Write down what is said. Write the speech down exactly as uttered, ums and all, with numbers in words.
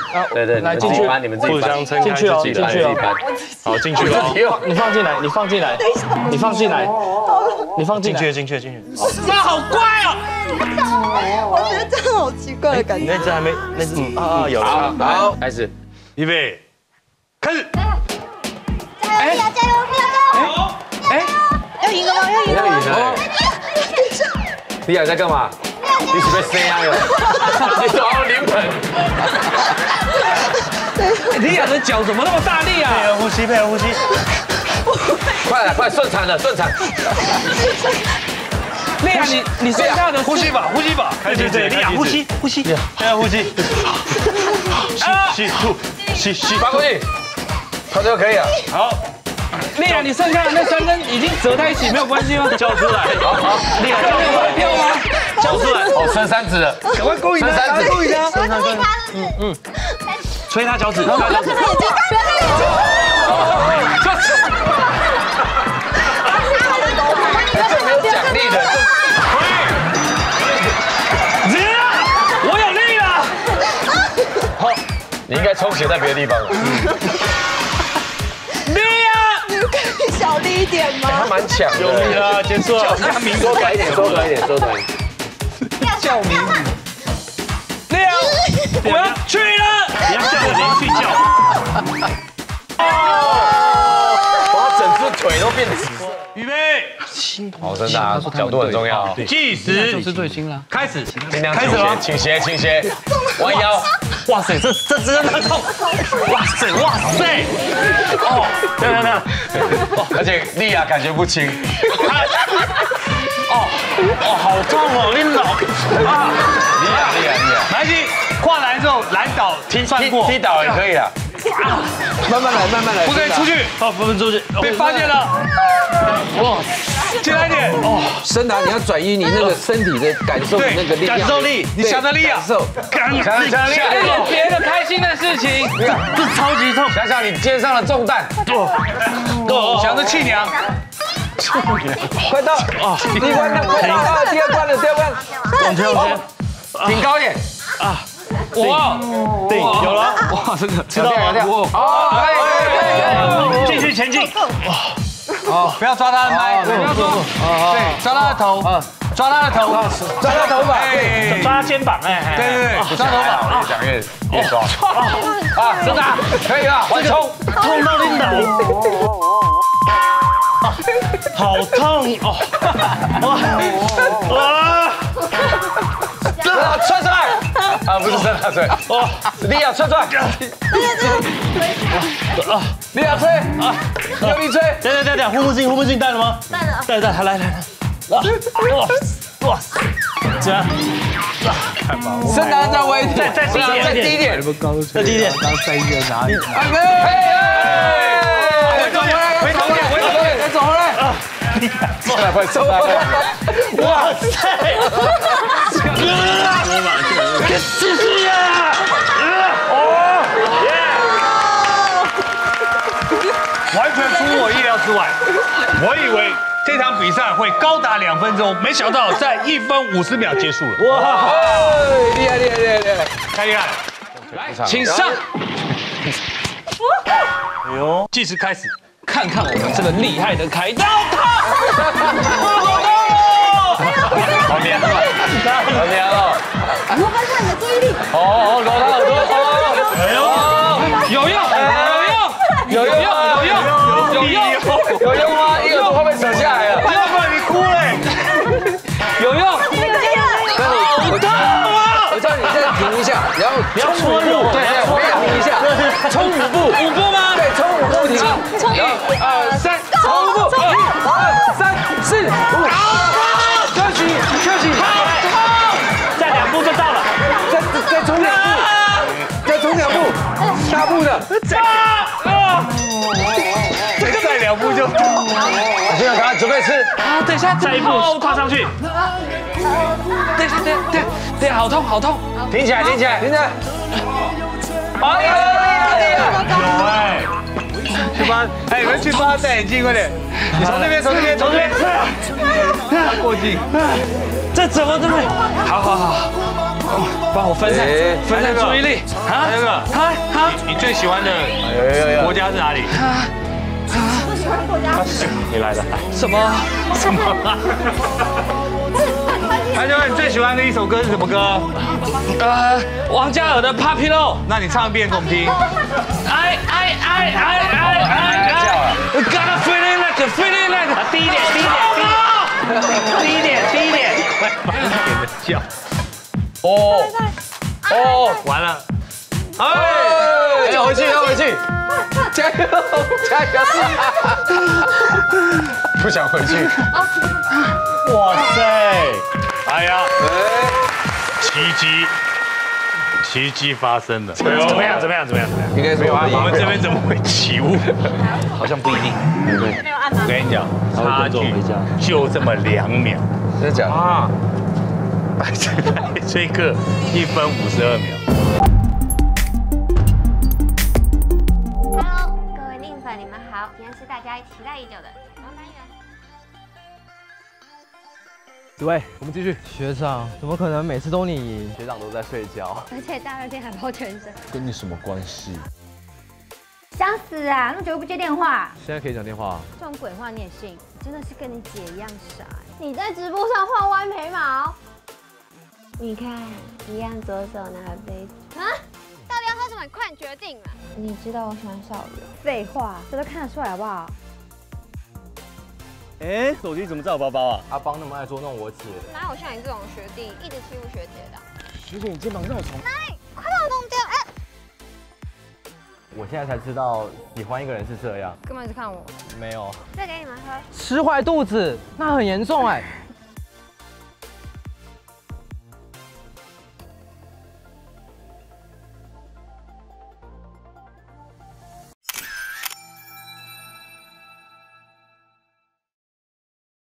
对对，来进去，你们自己搬， 进去哦，进去哦， 好进去了， 你放进来，你放进来，你放进来，你放进去，进去，进去。 妈好乖哦！ 我觉得这样好奇怪的感觉。 那只还没，那只啊有了。 好，开始， 预备，开始。 加油！加油！加油！ 哎， 要赢了吗？要赢了吗？ 李雅在干嘛？你是被生啊哟？你手要临盆。李雅的脚怎么那么大力啊？ 配合呼吸，配合呼吸。 快了，快顺产了，顺产。丽雅，你你剩下的呼吸吧，呼吸吧。对对对，丽雅呼吸，呼吸，现在呼吸。吸吸吐，吸吸发过去，它就可以了。好。丽雅，你剩下的那三根已经折在一起，没有关系吗？ 叫出来，好好， 丽雅，叫出来，票吗？ 叫出来， 哦，伸三指了， 赶快勾引他，赶快勾引他，伸三根，嗯嗯，吹他脚趾，吹他脚趾，不要看眼睛，不要看眼睛， 这没有奖励的， 这我有力了， 好，你应该充血在别的地方。 小力一点吗？ 他蛮强的， 有力了，结束了。 他名缩短一点，缩短一点，缩短一点。叫名，丽雅，我要去了。 你要叫我连续叫。 哇，整只腿都变紫色。 预备， 好，真的啊，角度很重要。 计时就是最轻了。 开始， 开始了，倾斜，倾斜，弯腰。 哇塞，这这真的很痛！哇塞，哇塞！哦，等等等， 而且丽雅感觉不轻。 哦哦，好痛哦，你老啊！ 丽雅，丽雅，丽雅， 来去跨栏之后拦倒踢踢踢倒也可以啊。慢慢来，慢慢来， 不可以出去，好，不能出去，被发现了。哇，进来一点哦。 申达，你要转移你那个身体的感受的那个力量， 感受力，你想的力啊， 感受， 感想想力， 别的开心的事情， 这超级痛。 想想你肩上的重担， 哦，想着气娘。 快到啊！第一关了，快到啊！第二关了，第二关， 往前往前， 挺高一点啊！ 哇， 对，有了， 哇，真的知道吗？ 哦，可以可以继续前进。 哦，不要抓他的麦，不要抓，对，抓他的头，抓他的头， 抓他头发， 抓他肩膀，哎， 对对对，抓头发，越讲越越抓，啊，真的可以了，缓冲， 痛到你脑。好痛哦！哇哇！ 窜出来！啊，不是伸大腿，哦，丽雅窜出来！啊，丽雅吹啊，用力吹！ 等等等等，护目镜护目镜戴了吗？ 带了， 戴戴，来来来，哇哇，这样， 申达再微一点， 再低一点， 再低一点， 再低一点， 刚在意在哪里？ 回头点，回头点，回头点， 再走回来！ 快快走！ 哇塞！继续呀！哦，耶！完全出我意料之外，我以为这场比赛会高达两分钟，没想到在一分五十秒结束了。哇！ 厉害厉害厉害厉害！ 太厉害了！ 来，请上。 哎呦，计时开始。 看看我们这个厉害的开刀， 好黏了，好黏了。 挪开看你的注意力。 哦，揉他耳朵，哦， 哎呦， 有用，有用，有用，有用，有用， 有用吗？一耳朵会被扯下来了。 要不然你哭嘞。 有用。 好痛啊！我叫你再停一下，然后你要冲五步， 对对，我也停一下，冲五步， 五步吗？ 对，冲五步停， 一二三， 冲五步，一二三四五，休息休息， 再两步就到了， 再再冲两步，再冲两步，大步的， 再再两步就。 现在赶快准备吃。 啊，等一下， 再一步跨上去。 等一下，等一下，等一下，等一下，好痛，好痛！ 挺起来，挺起来， 停着， 哎呀，厉害！ 有哎，去帮，哎，你们去帮他戴眼镜，快点！你从这边，从这边，从这边，过镜。这怎么这么？好好好， 帮我分散分散注意力啊！ 那个， 啊啊！ 你最喜欢的国家是哪里？ 不喜欢的国家。 你来的。 什么什么？ 潘教练，你最喜欢的一首歌是什么歌？ 呃，王嘉尔的 Popular。 那你唱一遍给我们听。 I I I I I I I got a feeling like a feeling like。低一点，低一点，低一点，低一点，低一点。 慢一点的叫。 哦哦， 完了。 哎，要回去，要回去，加油，加油！不想回去。 哇塞！哎呀，奇迹，奇迹发生了。怎么样？怎么样？怎么样？ 应该是没有啊， 我们这边怎么会起雾？ 好像不一定，对不对？ 没有按吗？ 我跟你讲，差距就这么两秒真的假的？ 啊！百岁百岁课一分五十二秒。 Hello，各位令粉，你们好，今天是大家期待已久的彩妆单元。 紫薇，我们继续。学长，怎么可能每次都你赢？ 学长都在睡觉。 而且大热天还包全身， 跟你什么关系？ 想死啊！那么久都不接电话， 现在可以讲电话。 这种鬼话你也信？真的是跟你姐一样傻。你在直播上画弯眉毛，你看一样左手拿杯子啊？到底要喝什么？你快点决定嘛！你知道我喜欢少宇。废话，这都看得出来好不好？ 哎，手机怎么在我包包啊？ 阿邦那么爱捉弄我姐， 哪有像你这种学弟一直欺负学姐的？ 学姐，你肩膀肉虫。 哪里？快把我弄掉！哎， 我现在才知道喜欢一个人是这样。 根本是看我。 没有， 再给你们喝。 吃坏肚子，那很严重哎。